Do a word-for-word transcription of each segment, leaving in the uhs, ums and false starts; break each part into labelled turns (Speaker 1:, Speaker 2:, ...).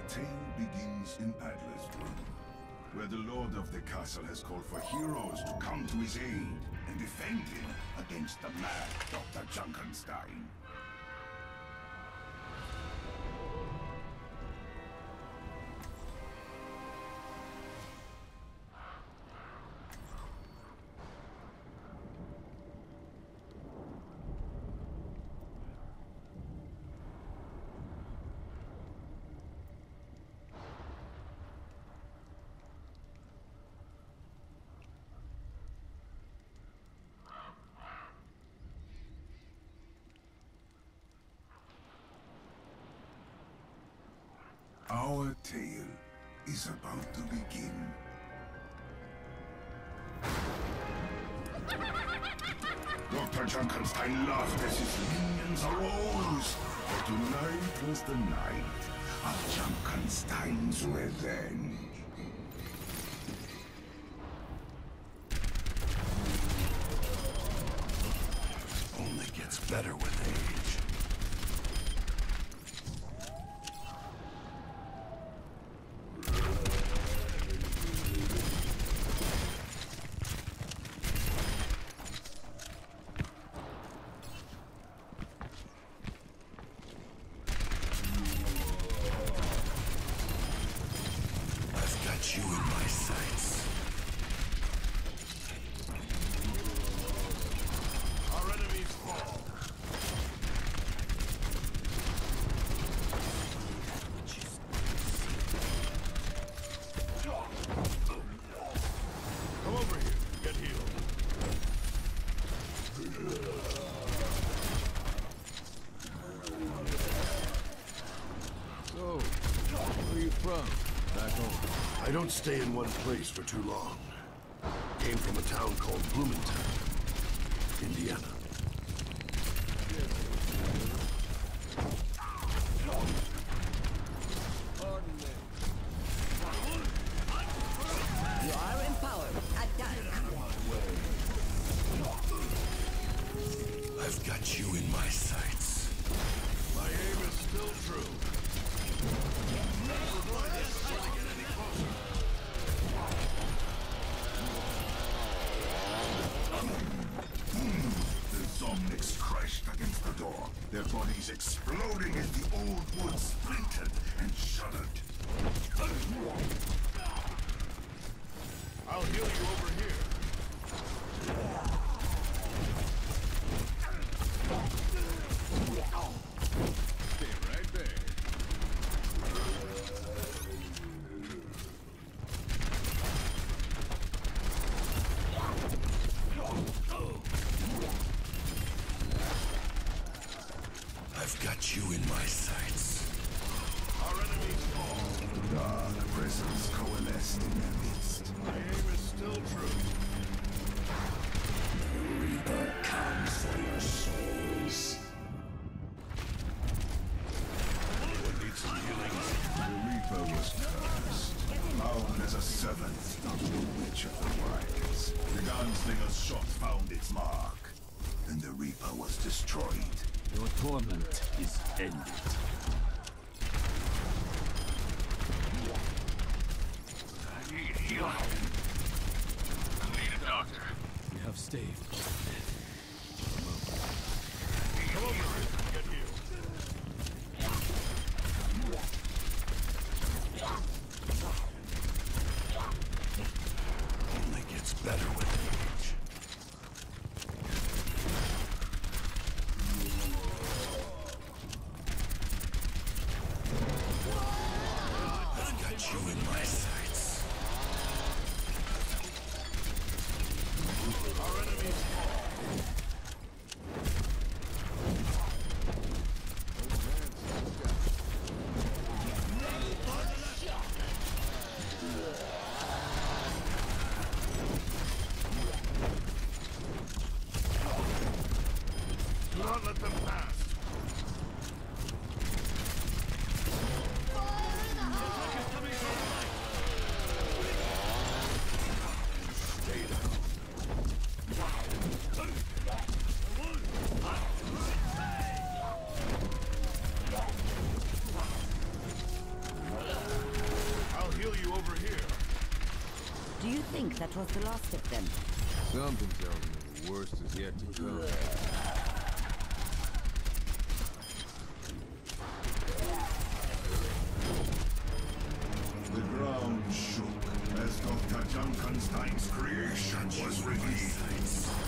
Speaker 1: tale begins in Adler's Room, where the lord of the castle has called for heroes to come to his aid and defend him against the mad Doctor Junkenstein. Our tale is about to begin. Doctor Junkenstein laughed as his minions arose, for tonight was the night of Junkenstein's revenge. Only gets better with age. You in my sights. Our enemies fall. Come over here. Get healed. So, where are you from? Back home. I don't stay in one place for too long. Came from a town called Bloomington, Indiana.
Speaker 2: You are empowered. Attack.
Speaker 1: I've got you in my sights.
Speaker 3: My aim is still true.
Speaker 1: The Zomniks crashed against the door, their bodies exploding as the old wood splintered and shuddered.
Speaker 3: I'll heal you over here. Stay right there.
Speaker 1: I've got you in my sights.
Speaker 3: Our enemies fall.
Speaker 1: Dark presence coalesced in their midst.
Speaker 3: My aim is still true.
Speaker 1: The Reaper comes for your souls.
Speaker 3: Anyone need some healing?
Speaker 1: The Reaper was cursed, bound as a servant of the Witch of the Wilds. The gunslinger's shot found its mark, and the Reaper was destroyed.
Speaker 4: Your torment is ended.
Speaker 3: I need healing. I need a doctor.
Speaker 4: We have staved.
Speaker 3: Come over here. Get healed.
Speaker 1: Only gets better with age. I've got you in my sights.
Speaker 3: Our enemies
Speaker 2: think that was the last of them.
Speaker 5: Something tells me the worst is yet to come.
Speaker 1: The ground shook as Doctor Junkenstein's creation was revealed.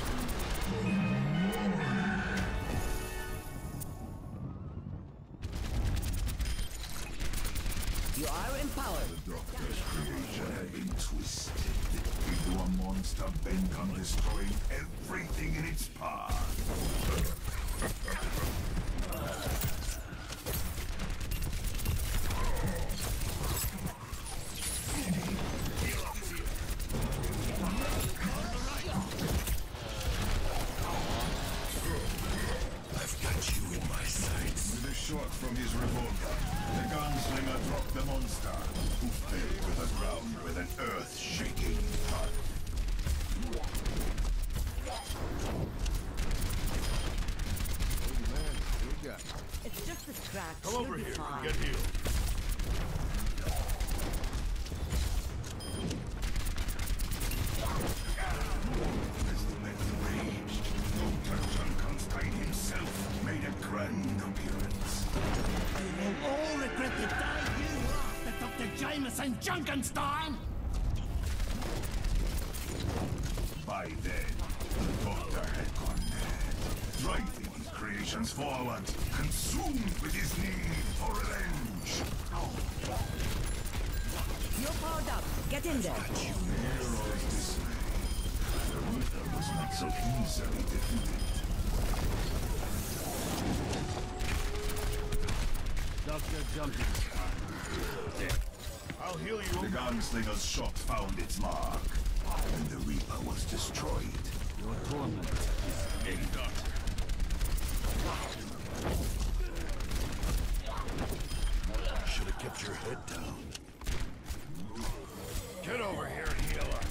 Speaker 2: You are empowered.
Speaker 1: The Doctor's creation had been twisted into a monster bent on destroying everything in its path.
Speaker 3: I've got you in my sights.
Speaker 1: With a shot from his revolver, the gunslinger dropped the monster, who fell to the ground with an earth-shaking thud.
Speaker 5: Old man, still got it.
Speaker 2: It's just a scratch.
Speaker 3: Come
Speaker 2: You'll
Speaker 3: over
Speaker 2: be
Speaker 3: here
Speaker 2: fine.
Speaker 3: and get healed.
Speaker 1: As the battle raged, Doctor Junkenstein himself made a grand appearance.
Speaker 6: You will all regret the day you laughed at Doctor Jameson Junkenstein!
Speaker 1: By then, the Doctor had gone mad, driving his creations forward, consumed with his need for revenge.
Speaker 2: You're powered up. Get in there.
Speaker 1: Heroes dismay. The Reaper was not so easily defeated.
Speaker 4: Doctor Junkenstein. Dead.
Speaker 3: I'll heal
Speaker 1: The
Speaker 3: you.
Speaker 1: gunslinger's shot found its mark, and the Reaper was destroyed.
Speaker 4: Your torment is ended.
Speaker 3: Should have kept your head down. Get over here and heal her.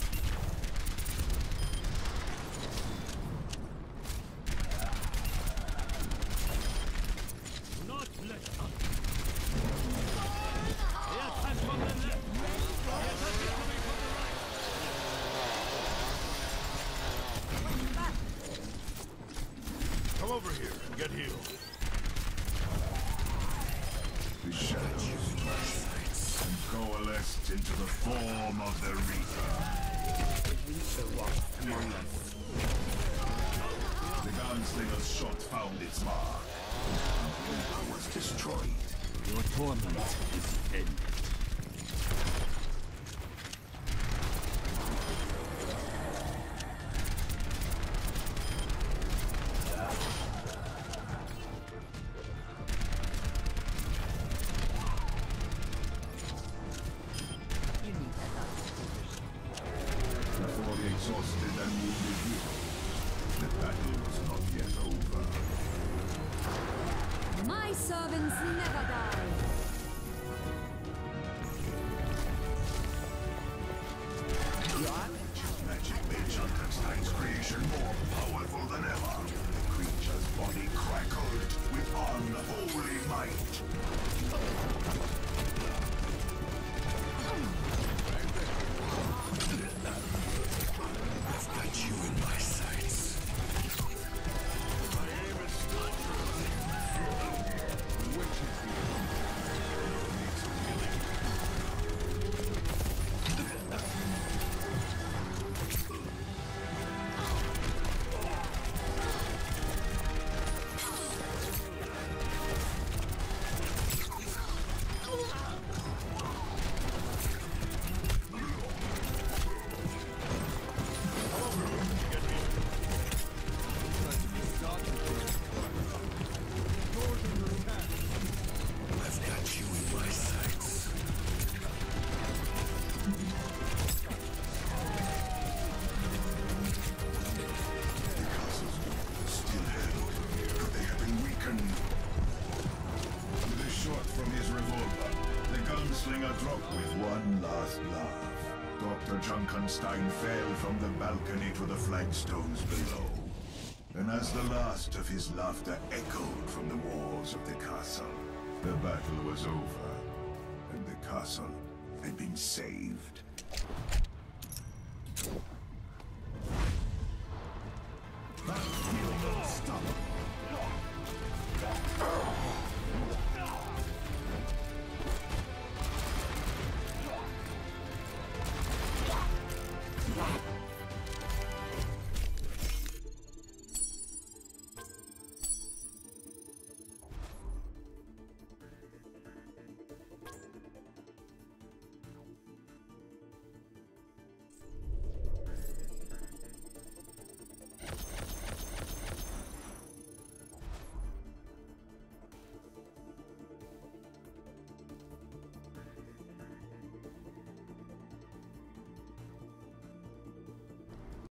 Speaker 4: Not let up. They attack from the left. They attack incoming from the right.
Speaker 3: Come over here and get healed.
Speaker 1: The shadows and coalesced into the form of the Reaper. The gunslinger's shot found its mark, and the Reaper was destroyed.
Speaker 4: Your torment is ended.
Speaker 1: Before the exhausted and wounded hero, the battle was not yet over.
Speaker 7: My servants never die.
Speaker 1: Magic made Junkenstein's creation more powerful than ever. The creature's body crackled with unholy might.
Speaker 3: I've got you in my sights. My aim is not I've got you in my sights.
Speaker 1: The castle's walls still held, but they had been weakened. With a shot from his revolver, the gunslinger dropped with one last laugh. Doctor Junkenstein fell from the balcony to the flagstones below. And as the last of his laughter echoed from the walls of the castle, the battle was over, and the castle had been saved.